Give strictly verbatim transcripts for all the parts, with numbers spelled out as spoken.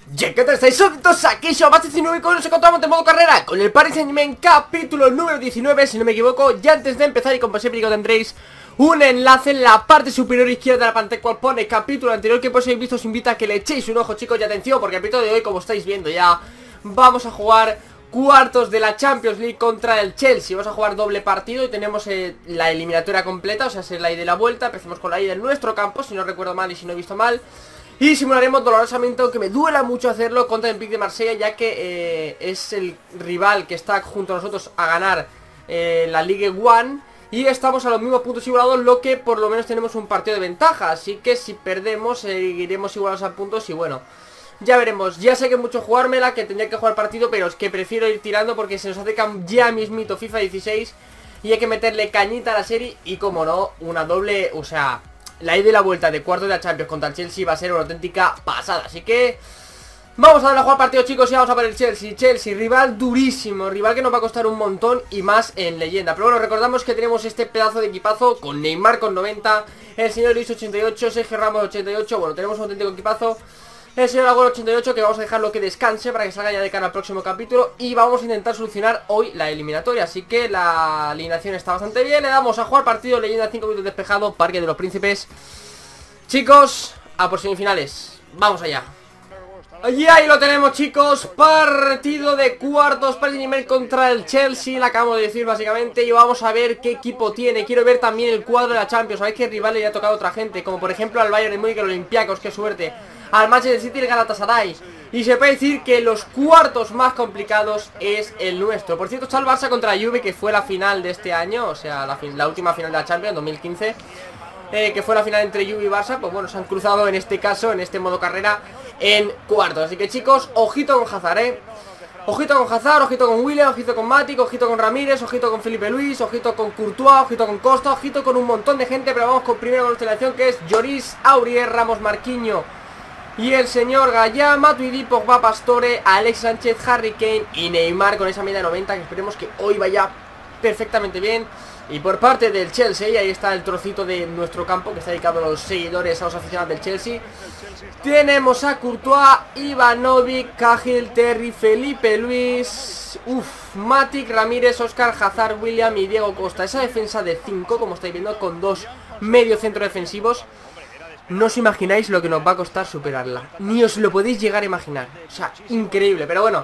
Ya que estáis súbditos, aquí Showmatch diecinueve con nos encontramos de modo carrera con el Paris Saint-Germain capítulo número diecinueve, si no me equivoco. Y antes de empezar, y como siempre tendréis un enlace en la parte superior izquierda de la pantalla cual pone capítulo anterior, que por si habéis visto os invita a que le echéis un ojo, chicos. Y atención, porque el capítulo de hoy, como estáis viendo ya, vamos a jugar cuartos de la Champions League contra el Chelsea. Vamos a jugar doble partido y tenemos eh, la eliminatoria completa, o sea, es la ida y la vuelta. Empecemos con la ida en nuestro campo, si no recuerdo mal y si no he visto mal. Y simularemos dolorosamente, aunque me duela mucho hacerlo, contra el Olympique de Marsella, ya que eh, es el rival que está junto a nosotros a ganar eh, la Ligue uno. Y estamos a los mismos puntos igualados, lo que por lo menos tenemos un partido de ventaja. Así que si perdemos, seguiremos igualados a puntos y bueno, ya veremos. Ya sé que mucho jugármela, que tendría que jugar partido, pero es que prefiero ir tirando porque se nos acerca ya mismito FIFA dieciséis. Y hay que meterle cañita a la serie y, como no, una doble, o sea... la ida y la vuelta de cuartos de la Champions contra el Chelsea va a ser una auténtica pasada. Así que vamos a darle a jugar partido, chicos. Y vamos a ver el Chelsea. Chelsea, rival durísimo, rival que nos va a costar un montón y más en leyenda. Pero bueno, recordamos que tenemos este pedazo de equipazo con Neymar con noventa, el señor Luis ochenta y ocho, Sergio Ramos ochenta y ocho. Bueno, tenemos un auténtico equipazo. El señor Agüero ochenta y ocho, que vamos a dejarlo que descanse para que salga ya de cara al próximo capítulo. Y vamos a intentar solucionar hoy la eliminatoria. Así que la alineación está bastante bien. Le damos a jugar partido, leyenda, cinco minutos despejado, Parque de los Príncipes. Chicos, a por semifinales. Vamos allá. Y ahí lo tenemos, chicos. Partido de cuartos, Paris Saint-Germain contra el Chelsea. Le acabamos de decir básicamente. Y vamos a ver qué equipo tiene. Quiero ver también el cuadro de la Champions. Sabéis que el rival le ha tocado a otra gente, como por ejemplo al Bayern de Múnich, el Olympiacos, qué suerte, al Manchester City y el Galatasaray. Y se puede decir que los cuartos más complicados es el nuestro. Por cierto, está el Barça contra la Juve, que fue la final de este año. O sea, la, fin la última final de la Champions, dos mil quince, eh, que fue la final entre Juve y Barça. Pues bueno, se han cruzado en este caso, en este modo carrera, en cuartos. Así que, chicos, ojito con Hazard, eh Ojito con Hazard, ojito con Willian, ojito con Matic, ojito con Ramírez, ojito con Felipe Luis, ojito con Courtois, ojito con Costa, ojito con un montón de gente. Pero vamos con primero con nuestra elección, que es Lloris, Aurier, Ramos, Marquinhos y el señor Gallá, Matuidi, Pogba, Pastore, Alex Sánchez, Harry Kane y Neymar con esa media de noventa, que esperemos que hoy vaya perfectamente bien. Y por parte del Chelsea, y ahí está el trocito de nuestro campo que está dedicado a los seguidores, a los aficionados del Chelsea, tenemos a Courtois, Ivanovic, Cahill, Terry, Felipe Luis, uff, Matic, Ramírez, Oscar, Hazard, William y Diego Costa. Esa defensa de cinco, como estáis viendo, con dos medio centro defensivos. No os imagináis lo que nos va a costar superarla. Ni os lo podéis llegar a imaginar. O sea, increíble. Pero bueno,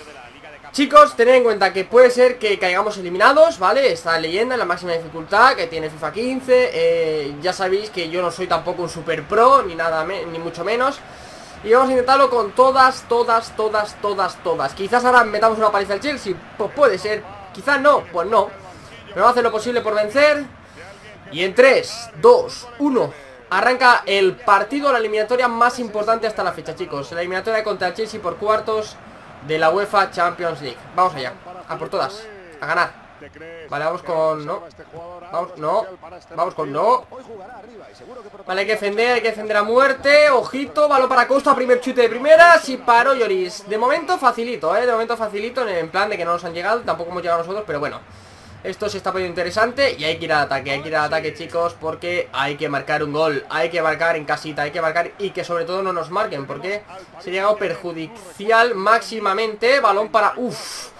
chicos, tened en cuenta que puede ser que caigamos eliminados, ¿vale? Esta leyenda en la máxima dificultad que tiene FIFA quince. eh, Ya sabéis que yo no soy tampoco un super pro, ni nada, ni mucho menos. Y vamos a intentarlo con todas, todas, todas, todas, todas. Quizás ahora metamos una paliza al Chelsea. Pues puede ser. Quizás no, pues no. Pero vamos a hacer lo posible por vencer. Y en tres, dos, uno... arranca el partido, la eliminatoria más importante hasta la fecha, chicos. La eliminatoria contra el Chelsea por cuartos de la UEFA Champions League. Vamos allá, a por todas, a ganar. Vale, vamos con... no Vamos, no Vamos con no Vale, hay que defender, hay que defender a muerte. Ojito, balón para Costa, primer chute de primeras. Y paró Lloris. De momento facilito, eh, de momento facilito, en plan de que no nos han llegado. Tampoco hemos llegado nosotros, pero bueno, esto se está poniendo interesante y hay que ir al ataque, hay que ir al ataque, chicos, porque hay que marcar un gol, hay que marcar en casita, hay que marcar y que sobre todo no nos marquen, porque se ha llegado perjudicial máximamente. Balón para... uff,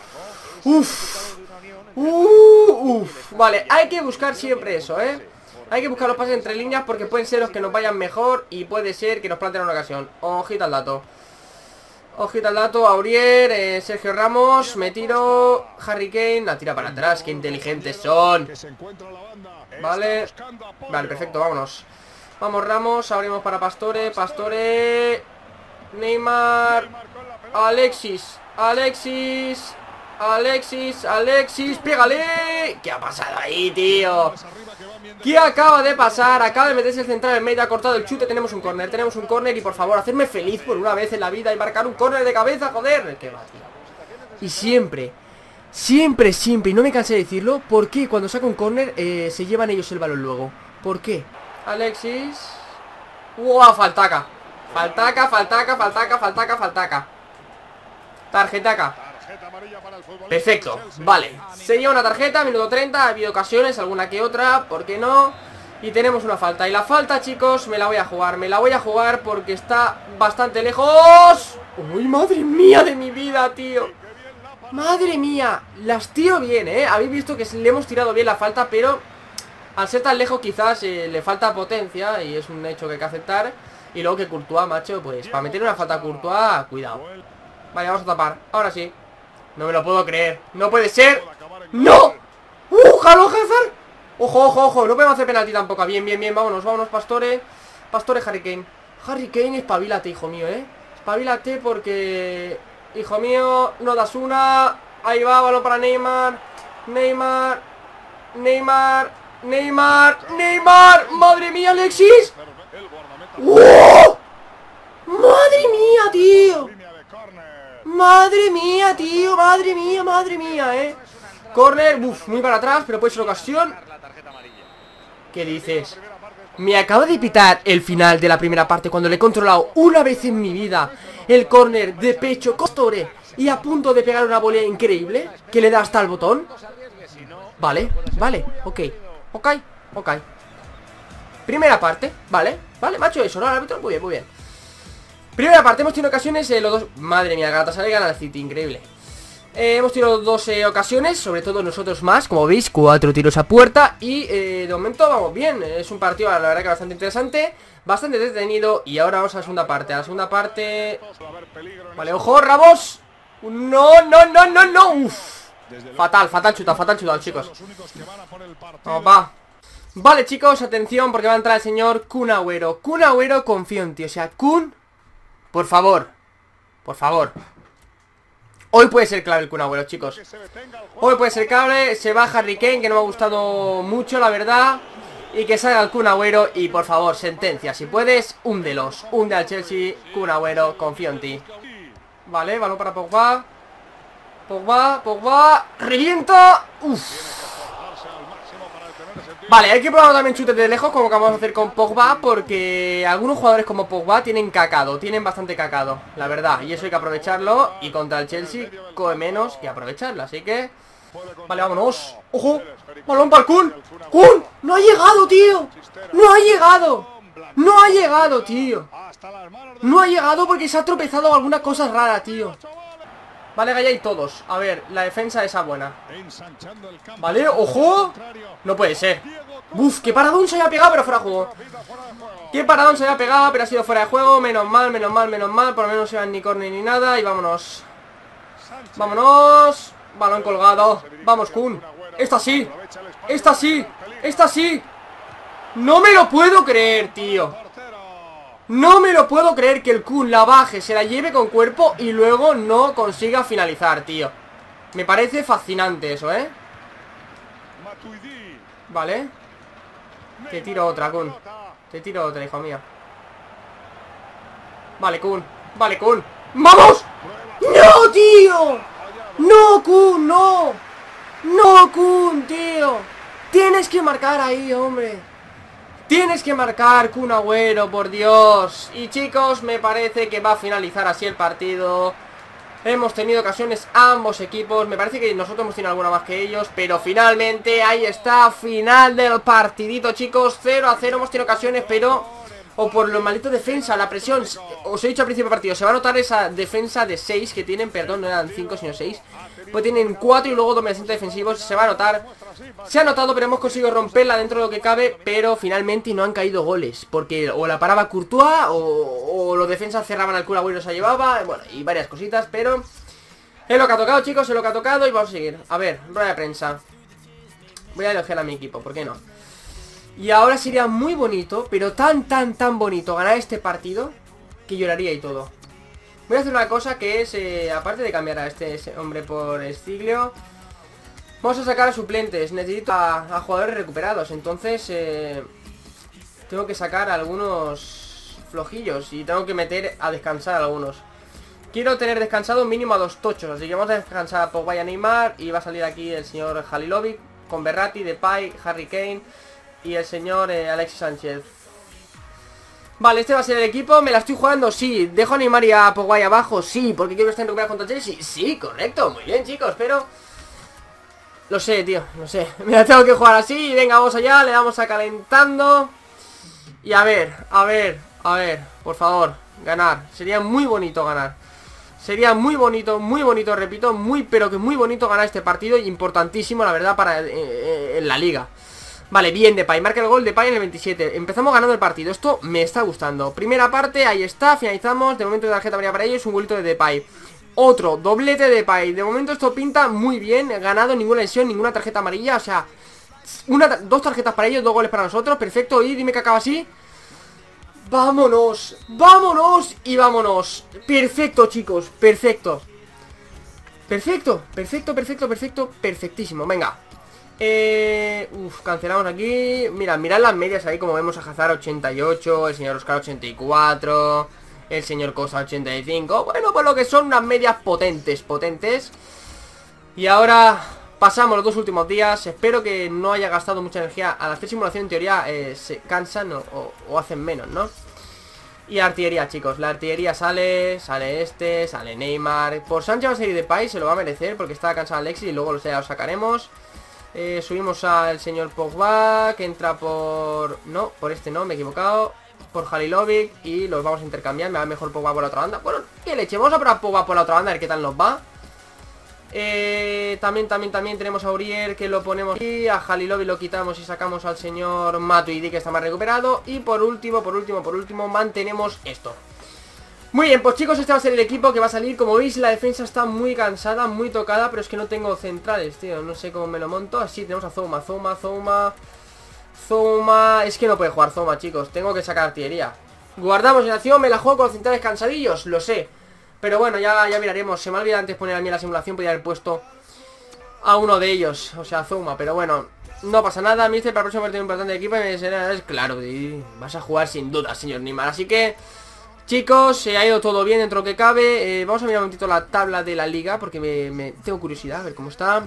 uff, uff, vale, hay que buscar siempre eso, eh. Hay que buscar los pases entre líneas porque pueden ser los que nos vayan mejor y puede ser que nos planteen una ocasión. Ojito al dato. Ojito al dato, Aurier, eh, Sergio Ramos, me tiro, Harry Kane, la tira para atrás, qué inteligentes son. Vale, vale, perfecto, vámonos. Vamos Ramos, abrimos para Pastore, Pastore, Neymar, Alexis, Alexis, Alexis, Alexis, pégale. ¿Qué ha pasado ahí, tío? ¿Qué acaba de pasar? Acaba de meterse el central en medio, ha cortado el chute. Tenemos un córner, tenemos un córner. Y por favor, hacerme feliz por una vez en la vida y marcar un córner de cabeza, joder. ¿Qué va, tío? Y siempre, siempre, siempre, y no me cansé de decirlo, ¿por qué cuando saca un córner eh, se llevan ellos el balón luego? ¿Por qué? Alexis. ¡Wow! Faltaca. Faltaca, faltaca, faltaca, faltaca, faltaca. Tarjetaca. Perfecto, vale. Se lleva una tarjeta, minuto treinta. Ha habido ocasiones, alguna que otra, ¿por qué no? Y tenemos una falta. Y la falta, chicos, me la voy a jugar. Me la voy a jugar porque está bastante lejos. ¡Uy, madre mía de mi vida, tío! ¡Madre mía! Las tiro bien, ¿eh? Habéis visto que le hemos tirado bien la falta, pero al ser tan lejos quizás eh, le falta potencia y es un hecho que hay que aceptar. Y luego que Courtois, macho, pues para meter una falta a Courtois, cuidado. Vale, vamos a tapar. Ahora sí. No me lo puedo creer. ¡No puede ser! ¡No! ¡Uh, Jalo Hazard! Ojo, ojo, ojo. No podemos hacer penalti tampoco. Bien, bien, bien. Vámonos, vámonos, Pastore. Pastore, Harry Kane. Harry Kane, espabilate, hijo mío, ¿eh? Espabilate porque... Hijo mío, no das una. Ahí va, balón para Neymar. Neymar. Neymar. Neymar. Neymar. ¡Madre mía, Alexis! ¡Oh! ¡Madre mía, tío! ¡Madre mía, tío! ¡Madre mía, madre mía, eh! Corner, uff, muy para atrás, pero puede ser ocasión. ¿Qué dices? Me acabo de pitar el final de la primera parte cuando le he controlado una vez en mi vida el corner de pecho Pastore y a punto de pegar una volea increíble que le da hasta el botón. Vale, vale, ok, ok, ok. Primera parte, vale, vale, macho, eso, ¿no? El árbitro, muy bien, muy bien. Primera parte, hemos tenido ocasiones, eh, los dos... Madre mía, Galatasaray gana al City, increíble. eh, Hemos tenido dos eh, ocasiones, sobre todo nosotros más, como veis, cuatro tiros a puerta. Y eh, de momento vamos bien, es un partido, la verdad que bastante interesante, bastante detenido. Y ahora vamos a la segunda parte, a la segunda parte... Vale, ojo, Ramos. No, no, no, no, no. Uf. Fatal, fatal chuta, fatal chuta, chicos. Vamos, va. Vale, chicos, atención, porque va a entrar el señor Kun Agüero. Kun Agüero, confío en ti, o sea, Kun, por favor, por favor. Hoy puede ser clave el Kun Agüero, chicos. Hoy puede ser clave, se va Harry Kane, que no me ha gustado mucho, la verdad. Y que salga el Kun Agüero y, por favor, sentencia, si puedes, húndelos. Hunde al Chelsea, Kun Agüero, confío en ti. Vale, balón para Pogba. Pogba, Pogba, revienta. Uff. Vale, hay que probar también chutes de lejos, como que vamos a hacer con Pogba, porque algunos jugadores como Pogba tienen cacado, tienen bastante cacado, la verdad, y eso hay que aprovecharlo, y contra el Chelsea coge menos que aprovecharlo, así que... Vale, vámonos. ¡Ojo! ¡Balón para el Kun! ¡Kun! ¡No ha llegado, tío! ¡No ha llegado! ¡No ha llegado, tío! ¡No ha llegado porque se ha tropezado alguna cosa rara, tío! Vale, Gaya y todos. A ver, la defensa esa buena. Vale, ojo. No puede ser. Uf, qué paradón se había pegado, pero fuera de juego. Qué paradón se había pegado, pero ha sido fuera de juego. Menos mal, menos mal, menos mal. Por lo menos no se van ni córner ni nada. Y vámonos. Vámonos. Balón colgado. Vamos, Kun. Esta sí. Esta sí. Esta sí. No me lo puedo creer, tío. No me lo puedo creer que el Kun la baje, se la lleve con cuerpo y luego no consiga finalizar, tío. Me parece fascinante eso, ¿eh? Vale. Te tiro otra, Kun. Te tiro otra, hijo mío. Vale, Kun. Vale, Kun. ¡Vamos! ¡No, tío! ¡No, Kun! ¡No! ¡No, Kun, tío! Tienes que marcar ahí, hombre. Tienes que marcar, Kun Agüero, por Dios. Y chicos, me parece que va a finalizar así el partido. Hemos tenido ocasiones ambos equipos. Me parece que nosotros hemos tenido alguna más que ellos, pero finalmente ahí está, final del partidito, chicos. Cero a cero, hemos tenido ocasiones, pero... O por los malditos defensa, la presión. Os he dicho al principio del partido, se va a notar esa defensa de seis que tienen. Perdón, no eran cinco sino seis. Pues tienen cuatro y luego dos mediocentros defensivos. Se va a notar. Se ha notado, pero hemos conseguido romperla dentro de lo que cabe. Pero finalmente no han caído goles, porque o la paraba Courtois O, o los defensas cerraban al Kun Agüero y se llevaba. Bueno, y varias cositas, pero es lo que ha tocado, chicos, es lo que ha tocado. Y vamos a seguir, a ver, rueda de prensa. Voy a elogiar a mi equipo, ¿por qué no? Y ahora sería muy bonito, pero tan, tan, tan bonito ganar este partido que lloraría y todo. Voy a hacer una cosa que es, eh, aparte de cambiar a este hombre por Stiglio, vamos a sacar a suplentes. Necesito a, a jugadores recuperados. Entonces, eh, tengo que sacar a algunos flojillos y tengo que meter a descansar a algunos. Quiero tener descansado mínimo a dos tochos, así que vamos a descansar a Pogba y a Neymar. Y va a salir aquí el señor Halilovic con Verratti, Depay, Harry Kane y el señor eh, Alexis Sánchez. Vale, este va a ser el equipo. ¿Me la estoy jugando? Sí. ¿Dejo a Neymar y a Pogba abajo? Sí. ¿Porque quiero estar en recuperar contra Chelsea? Sí, correcto. Muy bien, chicos, pero... Lo sé, tío, lo sé. Me la tengo que jugar así. Y venga, vamos allá. Le damos a calentando. Y a ver, a ver, a ver. Por favor, ganar. Sería muy bonito ganar. Sería muy bonito, muy bonito, repito, muy pero que muy bonito ganar este partido. Importantísimo, la verdad, para eh, eh, en la liga. Vale, bien Depay, marca el gol Depay en el veintisiete. Empezamos ganando el partido, esto me está gustando. Primera parte, ahí está, finalizamos. De momento de tarjeta amarilla para ellos, un golito de Depay. Otro, doblete de Depay. De momento esto pinta muy bien, ganado, ninguna lesión, ninguna tarjeta amarilla. O sea, una, dos tarjetas para ellos, dos goles para nosotros, perfecto. Y dime que acaba así. Vámonos, vámonos y vámonos. Perfecto, chicos, perfecto. Perfecto, perfecto, perfecto, perfecto, perfectísimo, venga. Eh, uf, cancelamos aquí. Mira, mirad las medias ahí, como vemos a Hazard ochenta y ocho, el señor Oscar ochenta y cuatro, el señor Cosa ochenta y cinco. Bueno, pues lo que son unas medias potentes, potentes. Y ahora pasamos los dos últimos días. Espero que no haya gastado mucha energía. Al hacer simulación, en teoría, eh, se cansan o, o, o hacen menos, ¿no? Y artillería, chicos, la artillería sale. Sale este, sale Neymar. Por Sánchez va a salir Depay, se lo va a merecer porque está cansado Alexis y luego lo, lo sacaremos. Eh, subimos al señor Pogba, que entra por... No, por este no, me he equivocado. Por Halilovic y los vamos a intercambiar. Me va mejor Pogba por la otra banda. Bueno, qué leche, vamos a probar Pogba por la otra banda, a ver qué tal nos va. eh, También, también, también tenemos a Aurier, que lo ponemos aquí. A Halilovic lo quitamos y sacamos al señor Matuidi, que está más recuperado. Y por último, por último, por último, mantenemos esto. Muy bien, pues chicos, este va a ser el equipo que va a salir. Como veis, la defensa está muy cansada, muy tocada, pero es que no tengo centrales, tío. No sé cómo me lo monto. Así tenemos a Zouma, Zouma, Zouma Zouma. Es que no puede jugar Zouma, chicos. Tengo que sacar artillería. Guardamos en acción, me la juego con los centrales cansadillos, lo sé. Pero bueno, ya, ya miraremos. Se me ha olvidado antes poner a mí en la simulación. Podría haber puesto a uno de ellos, o sea, a Zouma, pero bueno, no pasa nada. Mister, para el próximo partido importante de equipo me será, es claro, y vas a jugar sin duda, señor Neymar. Así que... chicos, se ha ido todo bien dentro que cabe. eh, Vamos a mirar un momentito la tabla de la liga, porque me, me tengo curiosidad a ver cómo está.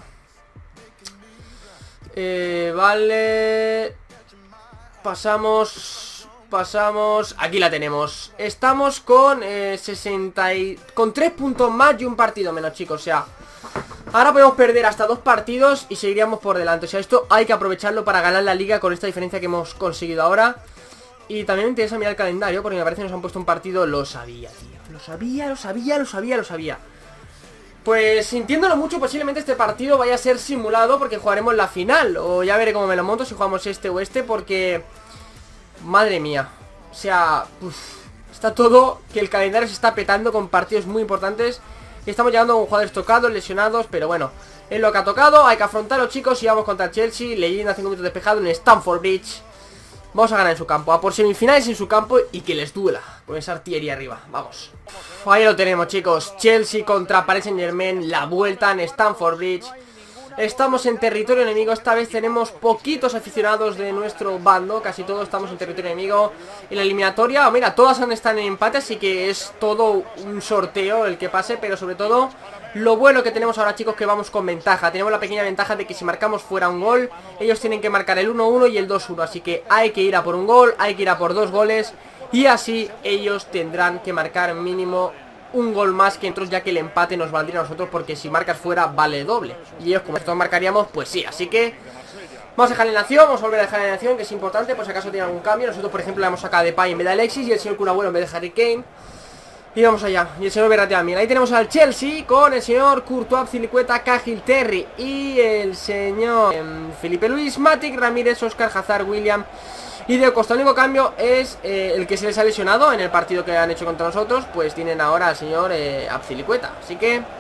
eh, Vale. Pasamos. Pasamos. Aquí la tenemos. Estamos con eh, sesenta y... con tres puntos más y un partido menos, chicos. O sea, ahora podemos perder hasta dos partidos y seguiríamos por delante. O sea, esto hay que aprovecharlo para ganar la liga con esta diferencia que hemos conseguido ahora. Y también me interesa mirar el calendario, porque me parece que nos han puesto un partido. Lo sabía, tío, lo sabía, lo sabía, lo sabía, lo sabía. Pues sintiéndolo mucho, posiblemente este partido vaya a ser simulado, porque jugaremos la final. O ya veré cómo me lo monto, si jugamos este o este, porque... madre mía. O sea, uf, está todo que el calendario se está petando con partidos muy importantes. Y estamos llegando con jugadores tocados, lesionados, pero bueno, es lo que ha tocado. Hay que afrontarlo, chicos, y vamos contra el Chelsea. Leyenda cinco minutos despejado en Stamford Bridge. Vamos a ganar en su campo, a por semifinales en su campo y que les duela con esa artillería arriba, vamos. Uf, ahí lo tenemos, chicos. Chelsea contra Paris Saint-Germain, la vuelta en Stamford Bridge. Estamos en territorio enemigo, esta vez tenemos poquitos aficionados de nuestro bando. Casi todos estamos en territorio enemigo. En la eliminatoria, mira, todas están en empate, así que es todo un sorteo el que pase. Pero sobre todo, lo bueno que tenemos ahora, chicos, que vamos con ventaja. Tenemos la pequeña ventaja de que si marcamos fuera un gol, ellos tienen que marcar el uno uno y el dos uno. Así que hay que ir a por un gol, hay que ir a por dos goles. Y así ellos tendrán que marcar mínimo un gol más que nosotros, ya que el empate nos valdría a nosotros, porque si marcas fuera vale doble. Y ellos, como nosotros marcaríamos, pues sí. Así que vamos a dejar en acción, vamos a volver a dejar en acción, que es importante, por si acaso tiene algún cambio. Nosotros, por ejemplo, le hemos sacado a Depay en vez de Alexis y el señor Kun Agüero en vez de Harry Kane. Y vamos allá, y el señor Verratti también. Ahí tenemos al Chelsea con el señor Courtois, Azpilicueta, Cahill, Terry y el señor eh, Felipe Luis, Matic, Ramírez, Oscar, Hazard, William y de Costa. El único cambio es eh, el que se les ha lesionado en el partido que han hecho contra nosotros. Pues tienen ahora al señor eh, Azpilicueta. Así que uff,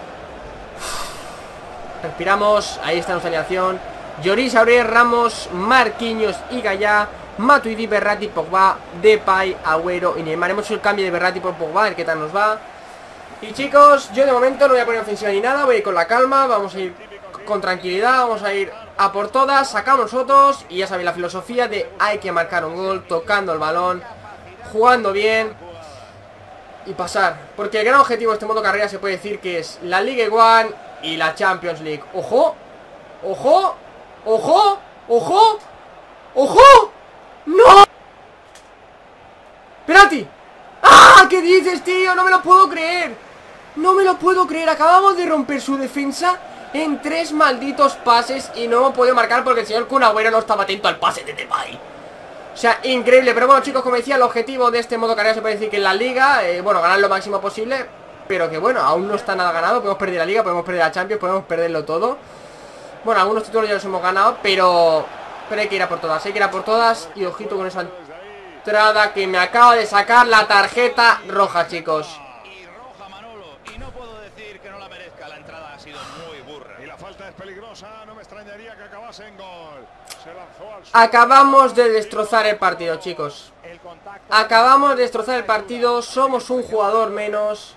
respiramos, ahí está nuestra alineación. Lloris, Aurier, Ramos, Marquinhos y Gallá, Matuidi, Verratti, Pogba, Depay, Agüero y Neymar. Hemos hecho el cambio de Verratti por Pogba, a ver qué tal nos va. Y chicos, yo de momento no voy a poner ofensiva ni nada, voy a ir con la calma, vamos a ir con tranquilidad, vamos a ir a por todas, sacamos nosotros. Y ya sabéis la filosofía de hay que marcar un gol, tocando el balón, jugando bien y pasar. Porque el gran objetivo de este modo carrera se puede decir que es la Ligue uno y la Champions League. ¡Ojo! ¡Ojo! ¡Ojo! ¡Ojo! ¡Ojo! ¡No! ¡Verratti! ¡Ah! ¿Qué dices, tío? No me lo puedo creer. No me lo puedo creer. Acabamos de romper su defensa en tres malditos pases y no hemos podido marcar porque el señor Kun Agüero no estaba atento al pase de Depay. O sea, increíble. Pero bueno, chicos, como decía, el objetivo de este modo carrera se puede decir que en la liga, eh, bueno, ganar lo máximo posible. pero que bueno, aún no está nada ganado. Podemos perder la Liga, podemos perder la Champions, podemos perderlo todo. Bueno, algunos títulos ya los hemos ganado, pero pero hay que ir a por todas, hay que ir a por todas. Y ojito con esa entrada que me acaba de sacar la tarjeta roja, chicos. Y roja Manolo, y no puedo decir que no la merezca, la entrada ha sido muy burra. Y la falta es peligrosa, no me extrañaría que acabase en gol. Se lanzó al suelo. Acabamos de destrozar el partido, chicos. Acabamos de destrozar el partido. Somos un jugador menos.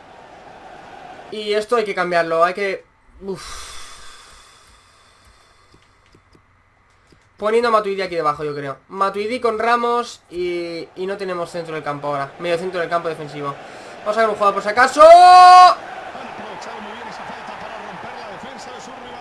Y esto hay que cambiarlo. Hay que... Uf. Poniendo a Matuidi aquí debajo, yo creo. Matuidi con Ramos y, y no tenemos centro del campo ahora. Medio centro del campo defensivo. Vamos a ver un jugador por si acaso. Han aprovechado muy bien esa falta para romper la defensa de su rival.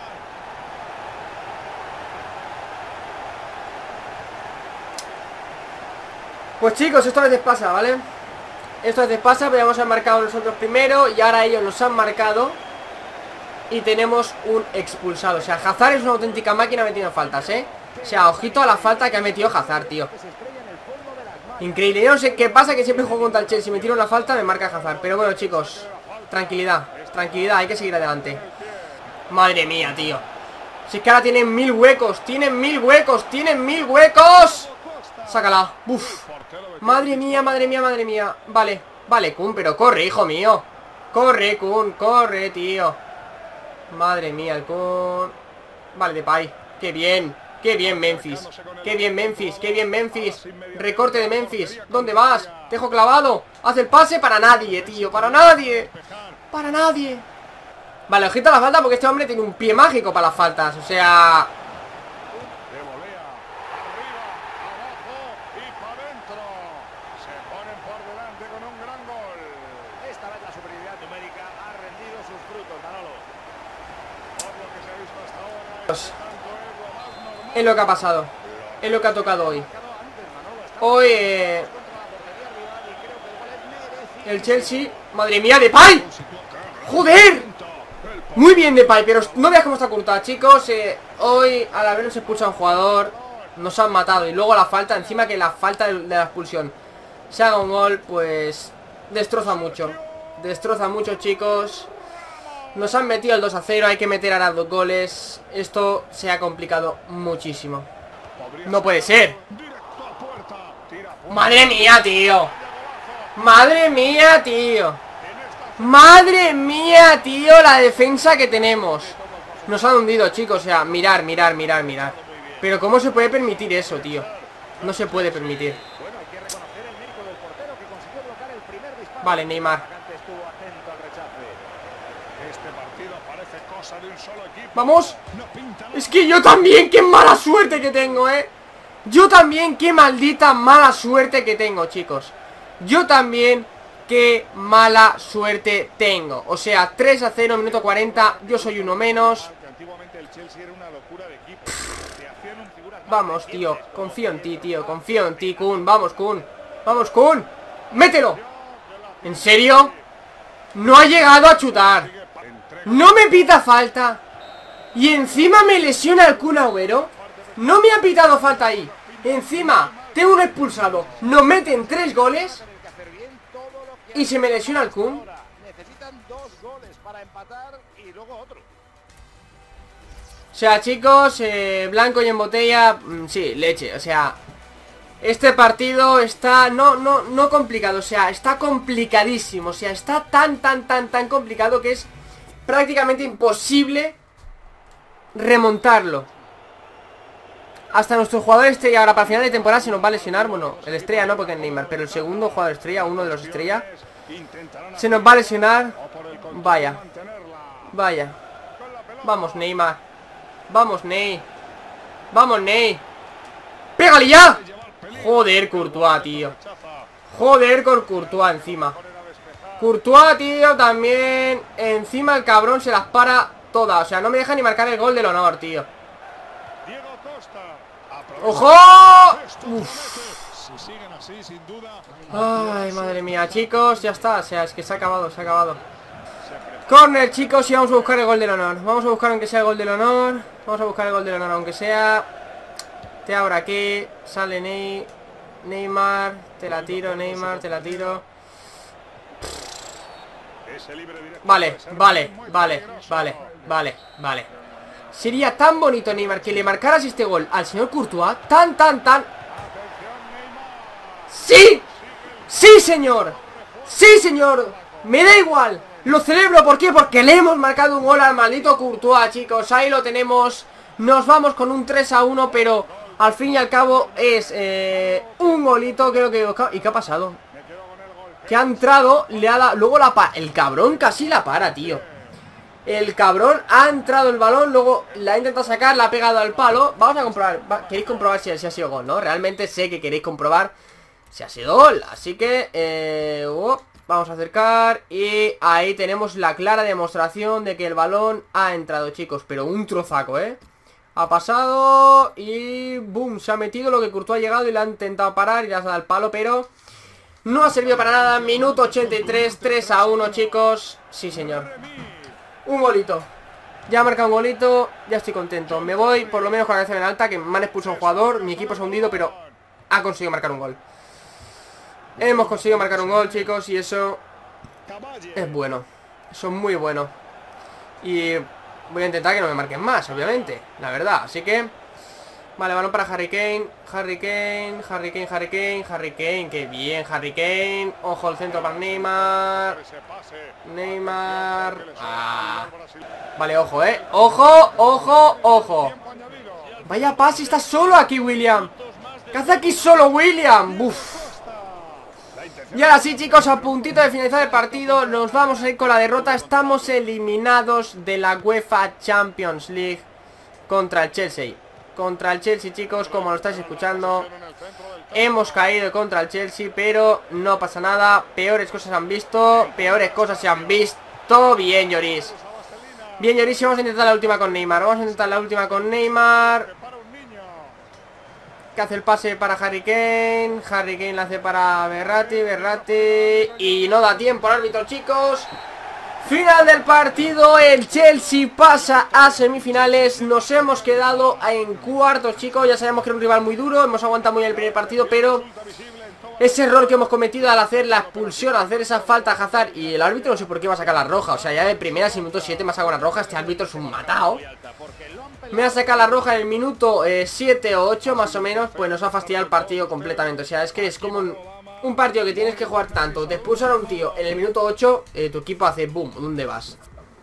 Pues chicos, esto a veces pasa, ¿vale? Esto a veces pasa, pero hemos marcado nosotros primero y ahora ellos nos han marcado y tenemos un expulsado. O sea, Hazard es una auténtica máquina metiendo faltas, ¿eh? O sea, ojito a la falta que ha metido Hazard, tío. Increíble. Yo no sé qué pasa, que siempre juego contra el Chelsea. Me tiro una falta, me marca Hazard. Pero bueno, chicos, tranquilidad, tranquilidad, hay que seguir adelante. Madre mía, tío. Si es que ahora tienen mil huecos, tienen mil huecos, tienen mil huecos. Sácala. Uf. Madre mía, madre mía, madre mía. Vale, vale, Kun, pero corre, hijo mío. Corre, Kun, corre, tío. Madre mía, el Kun. Vale, Depay. Qué bien, qué bien Memphis. Qué bien Memphis, qué bien Memphis. Recorte de Memphis. ¿Dónde vas? Te dejo clavado. Haz el pase para nadie, tío. Para nadie. Para nadie. Vale, ojito a la falta porque este hombre tiene un pie mágico para las faltas. O sea... De volea, arriba, abajo y para adentro. Se ponen por delante con un gran gol. Esta vez la superioridad numérica ha rendido sus frutos, Manolo. Por lo que se ha visto hasta ahora, Pues, este tanto es lo más normal. es lo que ha pasado. Es lo que ha tocado hoy. Hoy eh, el Chelsea. Madre mía, Depay. ¡Joder! Muy bien Depay, pero no veas cómo está cortada, chicos. eh, Hoy al habernos expulsado a un jugador, nos han matado. Y luego la falta, encima que la falta de la expulsión se haga un gol, pues destroza mucho. Destroza mucho, chicos. Nos han metido el dos a cero, hay que meter ahora dos goles. Esto se ha complicado muchísimo. No puede ser. Directo a puerta. Tira a puerta. Madre mía, tío. Madre mía, tío. Madre mía, tío, la defensa que tenemos. Nos han hundido, chicos, o sea, mirar, mirar, mirar, mirar. Pero ¿cómo se puede permitir eso, tío? No se puede permitir. Bueno, hay que reconocer el mérito del portero que consiguió bloquear el primer disparo. Vale, Neymar. Antes estuvo atento al rechace. Este partido parece cosa de un solo equipo. Vamos. No pinta nada. Es que yo también, qué mala suerte que tengo, eh. Yo también, qué maldita mala suerte que tengo, chicos. Yo también, qué mala suerte tengo. O sea, tres a cero, minuto cuarenta. Yo soy uno menos. Que antiguamente el Chelsea era una locura de equipo. Se hacían un figuras más Vamos, de tío, quince. confío en ti, tío. Confío en ti, Kun. Vamos, Kun. Vamos, Kun. ¡Mételo! ¿En serio? No ha llegado a chutar. Entrega No me pita falta. Y encima me lesiona el Kun Agüero. No me ha pitado falta ahí. Encima, tengo un expulsado. Nos meten tres goles Tienen que hacer bien todo lo que y se me lesiona el Kun. ahora. Necesitan dos goles para empatar y luego otro. O sea, chicos, eh, blanco y en botella, mm, sí, leche, o sea, este partido está, no, no, no complicado, o sea, está complicadísimo, o sea, está tan, tan, tan, tan complicado que es prácticamente imposible remontarlo. Hasta nuestro jugador estrella ahora para final de temporada se nos va a lesionar, bueno, el estrella no porque es Neymar, pero el segundo jugador estrella, uno de los estrella, intentarán se nos va a lesionar, o por el contrario vaya, mantenerla. vaya, Con la pelota. vamos Neymar. Vamos, Ney. Vamos, Ney. ¡Pégale ya! Joder, Courtois, tío. Joder, con Courtois encima. Courtois, tío, también. Encima el cabrón se las para todas. O sea, no me deja ni marcar el gol del honor, tío. Diego Costa. ¡Ojo! Uf. Si siguen así, sin duda. Ay, madre mía, chicos, ya está. O sea, es que se ha acabado, se ha acabado. Corner, chicos, y vamos a buscar el gol del honor. Vamos a buscar aunque sea el gol del honor. Vamos a buscar el gol del honor, aunque sea. Te abro aquí. Sale Ney. Neymar. Te la tiro, Neymar, te la tiro. Vale, vale, vale, vale, vale, vale. Sería tan bonito, Neymar, que le marcaras este gol al señor Courtois. Tan, tan, tan. ¡Sí! ¡Sí, señor! ¡Sí, señor! Me da igual. Lo celebro, ¿por qué? Porque le hemos marcado un gol al maldito Courtois, chicos. Ahí lo tenemos. Nos vamos con un tres a uno, pero al fin y al cabo es eh, un golito, creo que... ¿Y qué ha pasado? Que ha entrado, le ha dado... Luego la pa... El cabrón casi la para, tío. El cabrón ha entrado el balón, luego la ha intentado sacar, la ha pegado al palo. Vamos a comprobar. Va, queréis comprobar si, si ha sido gol, ¿no? Realmente sé que queréis comprobar si ha sido gol. Así que... Eh, oh, vamos a acercar. Y ahí tenemos la clara demostración de que el balón ha entrado, chicos. Pero un trozaco, ¿eh? Ha pasado y... boom, se ha metido lo que Courtois ha llegado y le ha intentado parar y le ha dado el palo, pero... no ha servido para nada. Minuto ochenta y tres, tres a uno, chicos. Sí, señor. Un golito. Ya ha marcado un golito. Ya estoy contento. Me voy por lo menos con la cabeza en alta, que me han expulsado un jugador. Mi equipo se ha hundido, pero ha conseguido marcar un gol. Hemos conseguido marcar un gol, chicos, y eso es bueno. Eso es muy bueno. Y voy a intentar que no me marquen más, obviamente, la verdad. Así que... vale, balón para Harry Kane. Harry Kane, Harry Kane, Harry Kane, Harry Kane. Qué bien, Harry Kane. Ojo al centro para Neymar. Neymar. Ah. Vale, ojo, eh. Ojo, ojo, ojo. Vaya pase, está solo aquí William. ¿Qué hace aquí solo William? Uf. Y ahora sí, chicos, a puntito de finalizar el partido, nos vamos a ir con la derrota. Estamos eliminados de la UEFA Champions League contra el Chelsea. Contra el Chelsea, chicos, como lo estáis escuchando. Hemos caído contra el Chelsea, pero no pasa nada. Peores cosas han visto. Peores cosas se han visto. Bien, Lloris. Bien, Lloris, vamos a intentar la última con Neymar. Vamos a intentar la última con Neymar. Que hace el pase para Harry Kane. Harry Kane la hace para Verratti. Verratti. Y no da tiempo al árbitro, chicos. Final del partido, el Chelsea pasa a semifinales. Nos hemos quedado en cuartos, chicos. Ya sabemos que era un rival muy duro, hemos aguantado muy bien el primer partido, pero ese error que hemos cometido al hacer la expulsión, al hacer esa falta a Hazard, y el árbitro no sé por qué va a sacar la roja. O sea, ya de primeras y minuto siete me ha sacado una roja. Este árbitro es un matao. Me ha sacado la roja en el minuto eh, siete o ocho más o menos. Pues nos ha fastidiado el partido completamente. O sea, es que es como un... un partido que tienes que jugar tanto. Te expulsan a un tío en el minuto ocho, eh, tu equipo hace boom, ¿dónde vas?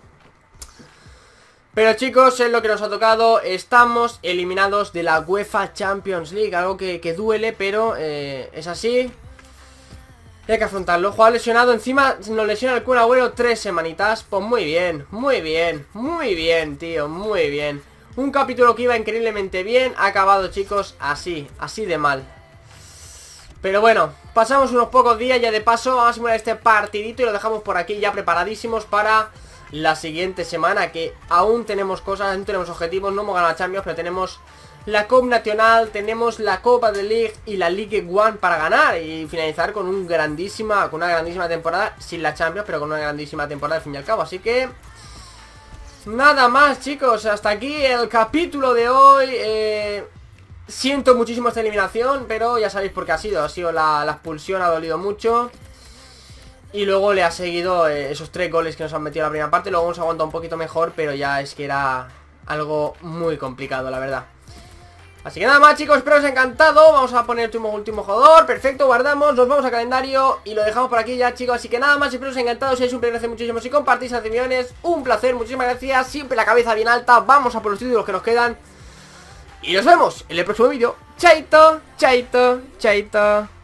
Pero chicos, es lo que nos ha tocado. Estamos eliminados de la UEFA Champions League. Algo que, que duele, pero eh, es así. Y hay que afrontarlo. Jugador lesionado, encima nos lesiona el Kun Agüero tres semanitas. Pues muy bien, muy bien, muy bien, tío, muy bien. Un capítulo que iba increíblemente bien. Ha acabado, chicos, así, así de mal. Pero bueno, pasamos unos pocos días ya de paso. Vamos a simular este partidito y lo dejamos por aquí ya preparadísimos para la siguiente semana, que aún tenemos cosas, aún tenemos objetivos. No hemos ganado la Champions, pero tenemos la Copa Nacional, tenemos la Copa de League y la League One para ganar y finalizar con un grandísima, con una grandísima temporada, sin la Champions, pero con una grandísima temporada al fin y al cabo. Así que nada más, chicos, hasta aquí el capítulo de hoy. eh... Siento muchísimo esta eliminación, pero ya sabéis por qué ha sido. Ha sido la, la expulsión, ha dolido mucho. Y luego le ha seguido eh, esos tres goles que nos han metido en la primera parte. Luego hemos aguantado un poquito mejor, pero ya es que era algo muy complicado, la verdad. Así que nada más, chicos, espero os haya encantado. Vamos a poner el último, último jugador. Perfecto, guardamos, nos vamos al calendario y lo dejamos por aquí ya, chicos. Así que nada más, espero os haya encantado. Si es un placer, gracias muchísimo. Si compartís las opiniones, un placer, muchísimas gracias. Siempre la cabeza bien alta. Vamos a por los títulos que nos quedan. Y nos vemos en el próximo vídeo. Chaito, chaito, chaito.